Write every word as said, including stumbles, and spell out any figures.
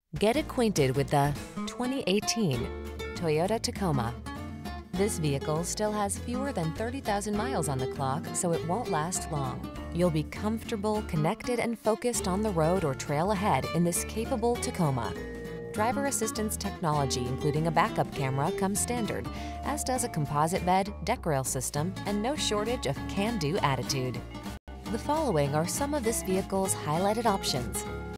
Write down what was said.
Get acquainted with the twenty eighteen Toyota Tacoma. This vehicle still has fewer than thirty thousand miles on the clock, so it won't last long. You'll be comfortable, connected, and focused on the road or trail ahead in this capable Tacoma. Driver assistance technology, including a backup camera, comes standard, as does a composite bed, deck rail system, and no shortage of can-do attitude. The following are some of this vehicle's highlighted options: